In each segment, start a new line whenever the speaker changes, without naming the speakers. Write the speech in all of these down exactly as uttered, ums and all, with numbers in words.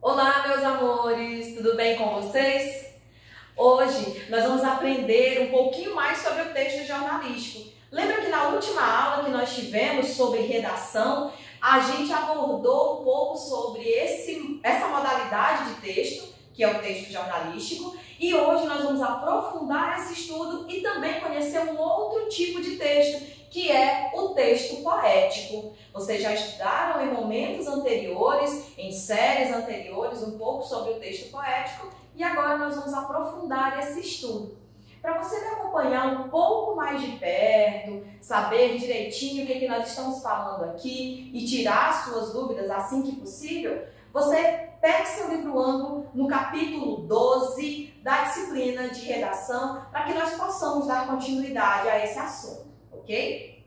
Olá, meus amores, tudo bem com vocês? Hoje nós vamos aprender um pouquinho mais sobre o texto jornalístico. Lembra que na última aula que nós tivemos sobre redação, a gente abordou um pouco sobre esse, essa modalidade de texto, que é o texto jornalístico, e hoje nós vamos aprofundar esse estudo e também conhecer um outro tipo de texto, que é o texto poético. Vocês já estudaram em momentos anteriores, em séries anteriores, um pouco sobre o texto poético, e agora nós vamos aprofundar esse estudo. Para você me acompanhar um pouco mais de perto, saber direitinho o que, que nós estamos falando aqui e tirar suas dúvidas assim que possível, você pegue seu livro amplo no capítulo doze da disciplina de redação para que nós possamos dar continuidade a esse assunto, ok?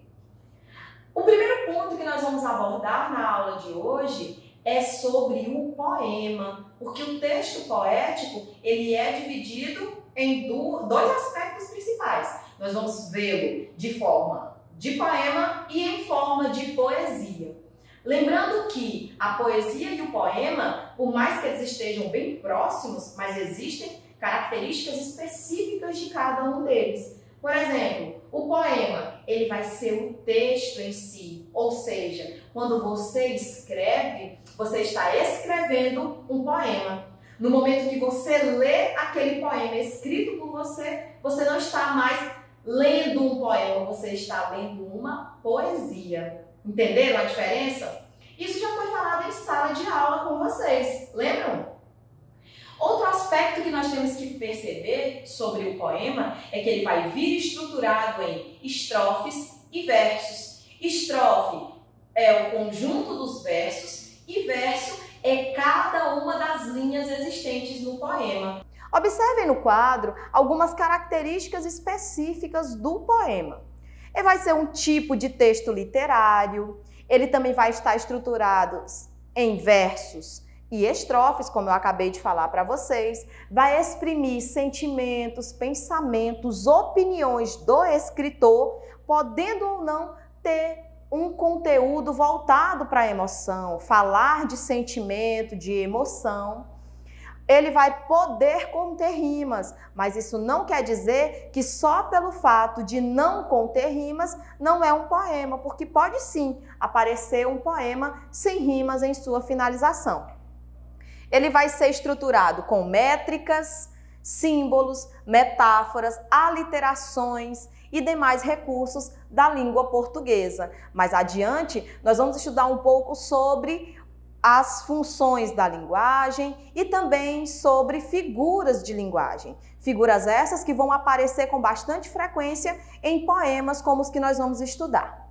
O primeiro ponto que nós vamos abordar na aula de hoje é sobre o poema, porque o texto poético ele é dividido em dois aspectos principais. Nós vamos vê-lo de forma de poema e em forma de poesia. Lembrando que a poesia e o poema, por mais que eles estejam bem próximos, mas existem características específicas de cada um deles. Por exemplo, o poema, ele vai ser o texto em si, ou seja, quando você escreve, você está escrevendo um poema. No momento que você lê aquele poema escrito por você, você não está mais lendo um poema, você está lendo uma poesia. Entenderam a diferença? Isso já foi falado em sala de aula com vocês, lembram? Outro aspecto que nós temos que perceber sobre o poema é que ele vai vir estruturado em estrofes e versos. Estrofe é o conjunto dos versos e verso é cada uma das linhas existentes no poema.
Observem no quadro algumas características específicas do poema. Ele vai ser um tipo de texto literário, ele também vai estar estruturado em versos e estrofes, como eu acabei de falar para vocês, vai exprimir sentimentos, pensamentos, opiniões do escritor, podendo ou não ter um conteúdo voltado para a emoção, falar de sentimento, de emoção. Ele vai poder conter rimas, mas isso não quer dizer que só pelo fato de não conter rimas não é um poema, porque pode sim aparecer um poema sem rimas em sua finalização. Ele vai ser estruturado com métricas, símbolos, metáforas, aliterações e demais recursos da língua portuguesa. Mais adiante, nós vamos estudar um pouco sobre as funções da linguagem e também sobre figuras de linguagem. Figuras essas que vão aparecer com bastante frequência em poemas como os que nós vamos estudar.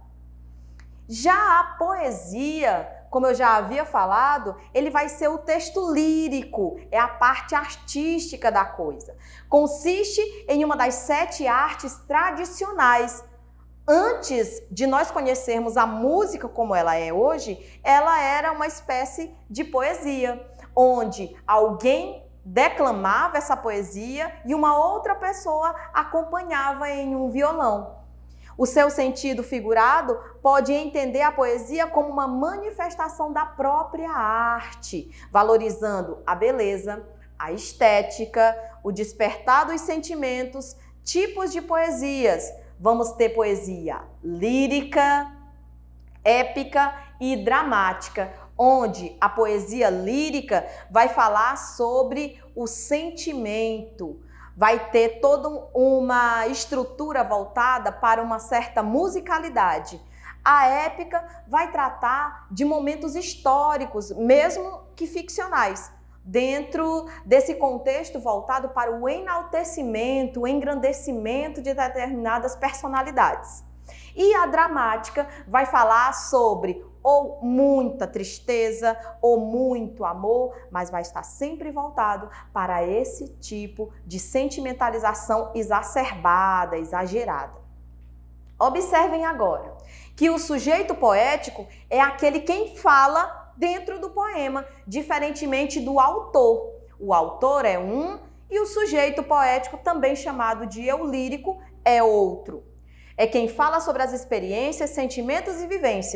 Já a poesia, como eu já havia falado, ele vai ser o texto lírico, é a parte artística da coisa. Consiste em uma das sete artes tradicionais. Antes de nós conhecermos a música como ela é hoje, ela era uma espécie de poesia, onde alguém declamava essa poesia e uma outra pessoa acompanhava em um violão. O seu sentido figurado pode entender a poesia como uma manifestação da própria arte, valorizando a beleza, a estética, o despertar dos sentimentos, tipos de poesias. Vamos ter poesia lírica, épica e dramática, onde a poesia lírica vai falar sobre o sentimento, vai ter toda uma estrutura voltada para uma certa musicalidade. A épica vai tratar de momentos históricos, mesmo que ficcionais, dentro desse contexto voltado para o enaltecimento, o engrandecimento de determinadas personalidades. E a dramática vai falar sobre ou muita tristeza ou muito amor, mas vai estar sempre voltado para esse tipo de sentimentalização exacerbada, exagerada. Observem agora que o sujeito poético é aquele quem fala dentro do poema, diferentemente do autor. O autor é um e o sujeito poético, também chamado de eu lírico, é outro. É quem fala sobre as experiências, sentimentos e vivências.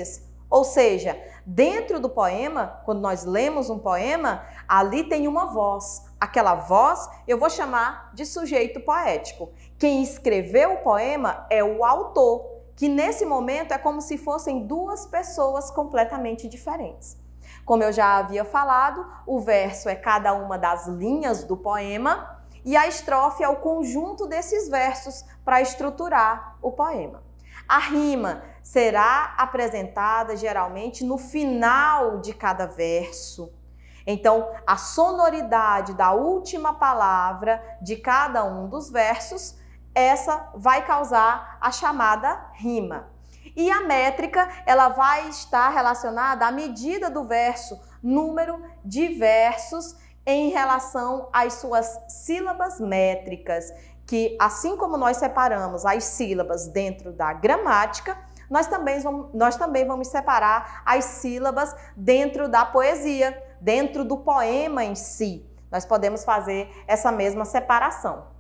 Ou seja, dentro do poema, quando nós lemos um poema, ali tem uma voz. Aquela voz eu vou chamar de sujeito poético. Quem escreveu o poema é o autor, que nesse momento é como se fossem duas pessoas completamente diferentes. Como eu já havia falado, o verso é cada uma das linhas do poema e a estrofe é o conjunto desses versos para estruturar o poema. A rima será apresentada geralmente no final de cada verso. Então, a sonoridade da última palavra de cada um dos versos, essa vai causar a chamada rima. E a métrica, ela vai estar relacionada à medida do verso, número de versos em relação às suas sílabas métricas, que assim como nós separamos as sílabas dentro da gramática, nós também vamos, nós também vamos separar as sílabas dentro da poesia, dentro do poema em si. Nós podemos fazer essa mesma separação.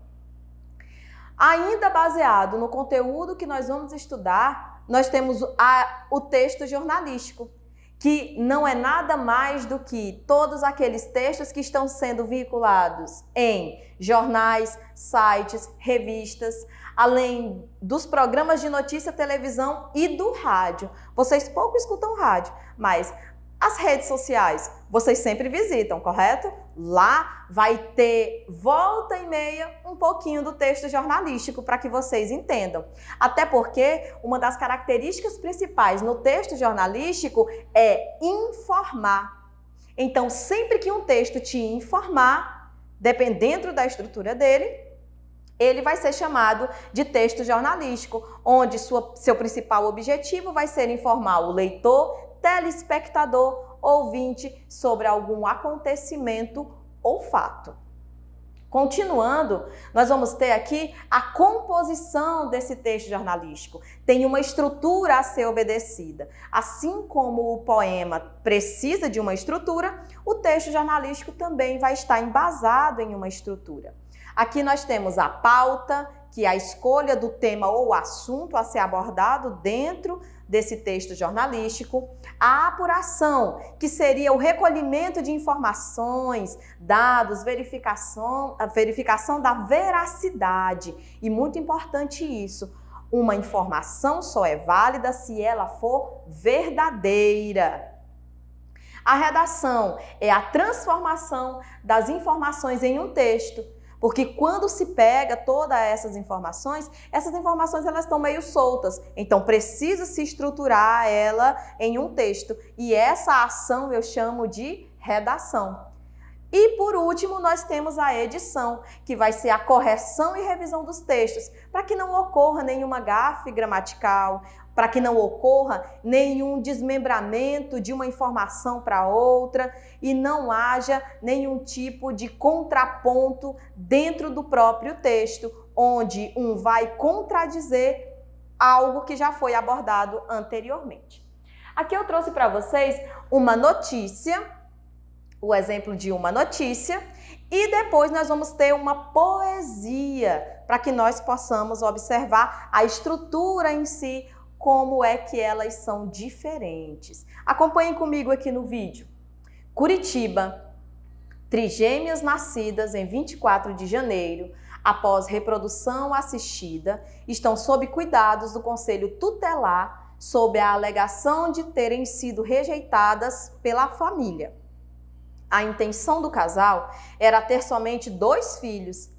Ainda baseado no conteúdo que nós vamos estudar, nós temos a, o texto jornalístico, que não é nada mais do que todos aqueles textos que estão sendo veiculados em jornais, sites, revistas, além dos programas de notícia, televisão e do rádio. Vocês pouco escutam rádio, mas as redes sociais vocês sempre visitam, correto? Lá vai ter volta e meia um pouquinho do texto jornalístico para que vocês entendam. Até porque uma das características principais no texto jornalístico é informar. Então, sempre que um texto te informar, dependendo da estrutura dele, ele vai ser chamado de texto jornalístico, onde sua, seu principal objetivo vai ser informar o leitor, telespectador, ouvinte sobre algum acontecimento ou fato. Continuando, nós vamos ter aqui a composição desse texto jornalístico. Tem uma estrutura a ser obedecida. Assim como o poema precisa de uma estrutura, o texto jornalístico também vai estar embasado em uma estrutura. Aqui nós temos a pauta, que é a escolha do tema ou assunto a ser abordado dentro desse texto jornalístico, a apuração, que seria o recolhimento de informações, dados, verificação, a verificação da veracidade. E muito importante isso, uma informação só é válida se ela for verdadeira. A redação é a transformação das informações em um texto. Porque quando se pega todas essas informações, essas informações elas estão meio soltas. Então precisa se estruturar ela em um texto. E essa ação eu chamo de redação. E por último nós temos a edição, que vai ser a correção e revisão dos textos, para que não ocorra nenhuma gafe gramatical, para que não ocorra nenhum desmembramento de uma informação para outra e não haja nenhum tipo de contraponto dentro do próprio texto, onde um vai contradizer algo que já foi abordado anteriormente. Aqui eu trouxe para vocês uma notícia, o exemplo de uma notícia, e depois nós vamos ter uma poesia, para que nós possamos observar a estrutura em si, como é que elas são diferentes. Acompanhem comigo aqui no vídeo. Curitiba, trigêmeas nascidas em vinte e quatro de janeiro, após reprodução assistida, estão sob cuidados do Conselho Tutelar sob a alegação de terem sido rejeitadas pela família. A intenção do casal era ter somente dois filhos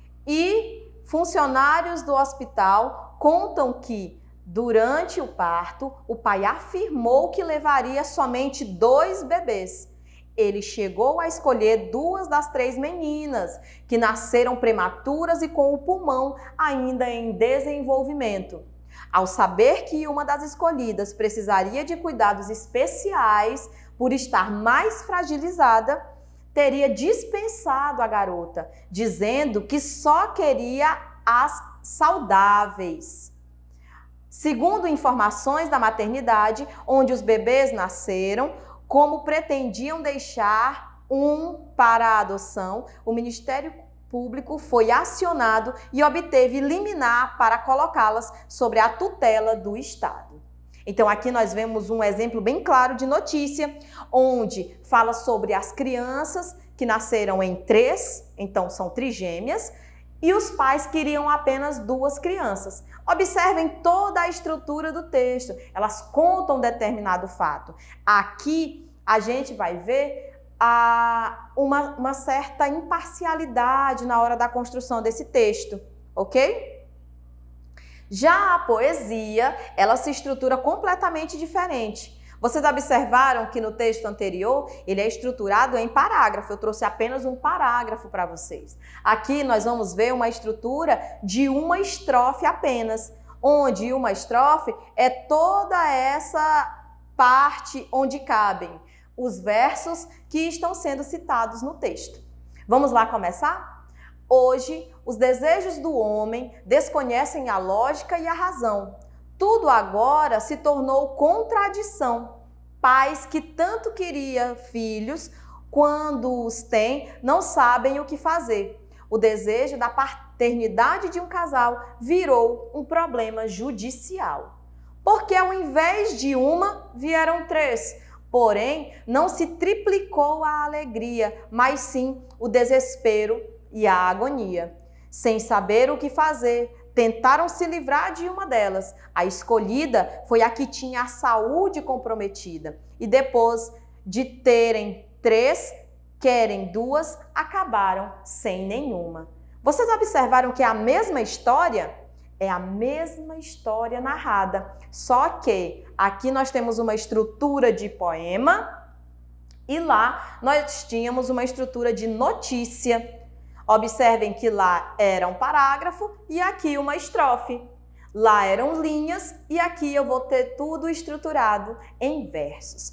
e funcionários do hospital contam que durante o parto, o pai afirmou que levaria somente dois bebês. Ele chegou a escolher duas das três meninas, que nasceram prematuras e com o pulmão ainda em desenvolvimento. Ao saber que uma das escolhidas precisaria de cuidados especiais por estar mais fragilizada, teria dispensado a garota, dizendo que só queria as saudáveis. Segundo informações da maternidade, onde os bebês nasceram, como pretendiam deixar um para a adoção, o Ministério Público foi acionado e obteve liminar para colocá-las sobre a tutela do Estado. Então aqui nós vemos um exemplo bem claro de notícia, onde fala sobre as crianças que nasceram em três, então são trigêmeas, e os pais queriam apenas duas crianças. Observem toda a estrutura do texto, elas contam determinado fato. Aqui a gente vai ver a, uma, uma certa imparcialidade na hora da construção desse texto, ok? Já a poesia, ela se estrutura completamente diferente. Vocês observaram que no texto anterior, ele é estruturado em parágrafo. Eu trouxe apenas um parágrafo para vocês. Aqui nós vamos ver uma estrutura de uma estrofe apenas, onde uma estrofe é toda essa parte onde cabem os versos que estão sendo citados no texto. Vamos lá começar? Hoje, os desejos do homem desconhecem a lógica e a razão. Tudo agora se tornou contradição. Pais que tanto queriam filhos, quando os têm, não sabem o que fazer. O desejo da paternidade de um casal virou um problema judicial. Porque ao invés de uma, vieram três. Porém, não se triplicou a alegria, mas sim o desespero e a agonia. Sem saber o que fazer, tentaram se livrar de uma delas. A escolhida foi a que tinha a saúde comprometida. E depois de terem três, querem duas, acabaram sem nenhuma. Vocês observaram que é a mesma história? É a mesma história narrada, só que aqui nós temos uma estrutura de poema e lá nós tínhamos uma estrutura de notícia. Observem que lá era um parágrafo e aqui uma estrofe. Lá eram linhas e aqui eu vou ter tudo estruturado em versos.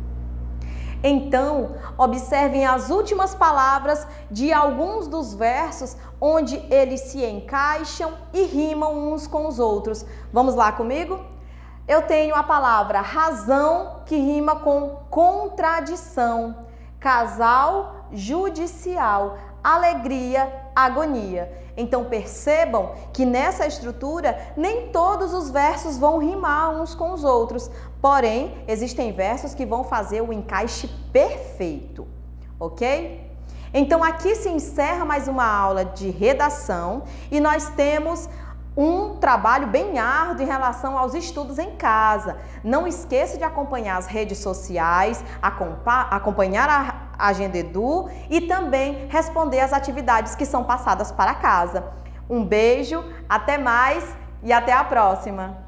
Então, observem as últimas palavras de alguns dos versos onde eles se encaixam e rimam uns com os outros. Vamos lá comigo? Eu tenho a palavra razão, que rima com contradição, casal, judicial, alegria, agonia. Então percebam que nessa estrutura nem todos os versos vão rimar uns com os outros, porém existem versos que vão fazer o encaixe perfeito, ok? Então aqui se encerra mais uma aula de redação e nós temos um trabalho bem árduo em relação aos estudos em casa. Não esqueça de acompanhar as redes sociais, acompanhar a Agenda Edu e também responder as atividades que são passadas para casa. Um beijo, até mais e até a próxima!